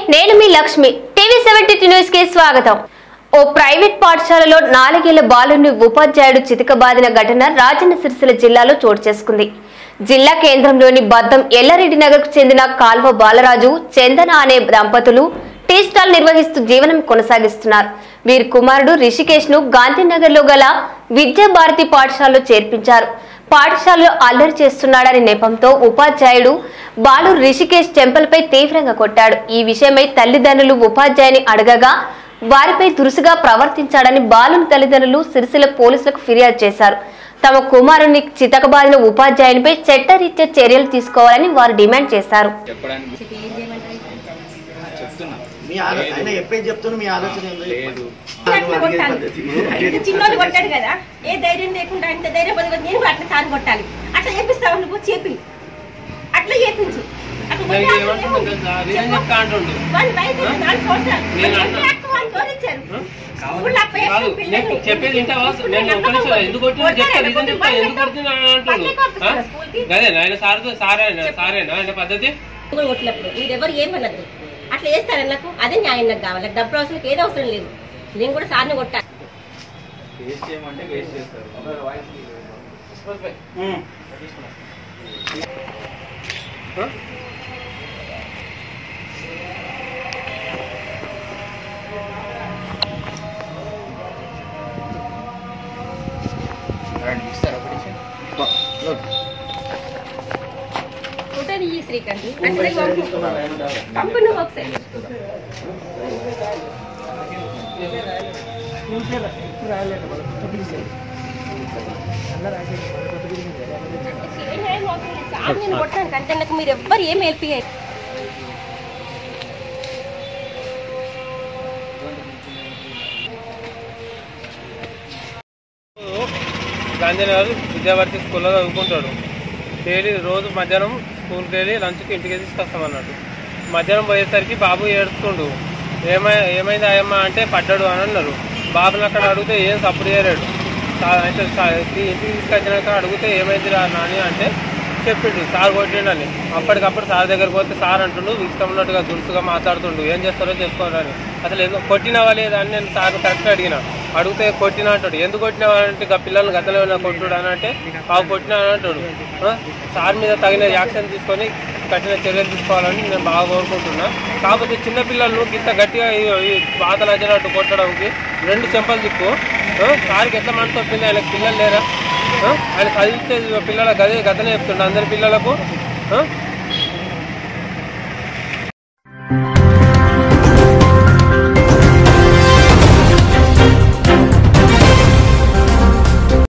నేను మీ Lakshmi TV 72 news కి స్వాగతం। ఓ ప్రైవేట్ పాఠశాలలో 4 ఏళ్ల బాలుని ఉపాధ్యాయుడు చితకబాదిన ఘటన రాజన్న సిరిసిల్ల జిల్లాలో చోటు చేసుకుంది। జిల్లా కేంద్రంలోని బద్దం ఎల్లారెడ్డి నగర్కు చెందిన కాల్వ బాలరాజు చందన అనే దంపతులు టీ స్టాల్ నిర్వహిస్తూ జీవనం కొనసాగిస్తున్నారు। వీరి కుమారుడు రిషికేష్ ను గాంధీనగర్ లో గల విద్యాభారతి పాఠశాలలో చేర్పించారు। పాఠశాలలో అల్లరి చేస్తున్నాడని నెపంతో ఉపాధ్యాయుడు బాలు రిషికేష్ చెంపలపై తీవ్రంగా కొట్టాడు। ఈ విషయమై తల్లిదండ్రులు ఉపాధ్యాయుని అడగగా వారిపై దురుసుగా ప్రవర్తించాడని బాలుని తల్లిదండ్రులు సిరిసిల్ల పోలీసులకు ఫిర్యాదు చేశారు। తమ కుమారుని చితకబాదిన ఉపాధ్యాయునిపై చట్టరీత్యా చర్యలు తీసుకోవాలని వారు డిమాండ్ చేశారు। చిన్నోళ్ళు కొట్టాడు కదా, ఏ ధైర్యం లేకుండా ఇంత ధైర్యం బదులు నేను అట్లా సార్ కొట్టాలి, అట్లా చేపిస్తావు నువ్వు చెప్పి అట్లా చేపించు। మీరెవరు ఏమన్నది అట్లా చేస్తారు నాకు, అదే న్యాయం నాకు కావాలి। డబ్బు అవసరం ఏదో అవసరం లేదు, నేను కూడా సార్ని కొట్టాలి। శ్రీకాంత్ పంపు నువ్వు ఒకసారి నేను కొట్టాను అంటే నాకు మీరు ఎవ్వరు ఏం హెల్ప్ చేయాలి। గాంధీనగర్ విద్యాభారతి స్కూల్లో చదువుకుంటాడు। డైలీ రోజు మధ్యాహ్నం స్కూల్కి వెళ్ళి లంచ్కి ఇంటికి తీసుకొస్తామన్నట్టు। మధ్యాహ్నం పోయేసరికి బాబు ఏడుస్తుండు। ఏమైంది అయ్యమ్మ అంటే పడ్డాడు అని అన్నారు। బాబుని అక్కడ అడిగితే ఏం సపోర్ట్ చేయలేడు। అయితే ఇంటికి తీసుకొచ్చినాక అడిగితే ఏమైంది రా నాని అంటే చెప్పిండు సార్ కొట్టిండని। అప్పటికప్పుడు సార్ దగ్గరికి పోతే సార్ అంటుండు ఇష్టం ఉన్నట్టుగా దురుసుగా మాట్లాడుతుండు, ఏం చేస్తారో చేసుకోవాలని। అసలు ఎందుకు కొట్టినావా లేదా అని నేను సార్ కరెక్ట్గా అడిగితే కొట్టినా అంటాడు। ఎందుకు కొట్టినావా అంటే ఇక పిల్లల్ని గతంలో కొట్టుడు అని అంటే బాబు కొట్టినా అని అంటాడు। సార్ మీద తగిన యాక్షన్ తీసుకొని కఠిన చర్యలు తీసుకోవాలని నేను బాగా కోరుకుంటున్నా। కాకపోతే చిన్నపిల్లలను ఇంత గట్టిగా ఈ బాధ నచ్చినట్టు కొట్టడానికి 2 చెంపలు తిప్పు। సార్కి ఎట్లా మనసు వస్తుంది, ఆయనకు పిల్లలు లేరా? ఆయన చదివిస్తే పిల్లల గతనే చెప్తుండే అందరి పిల్లలకు।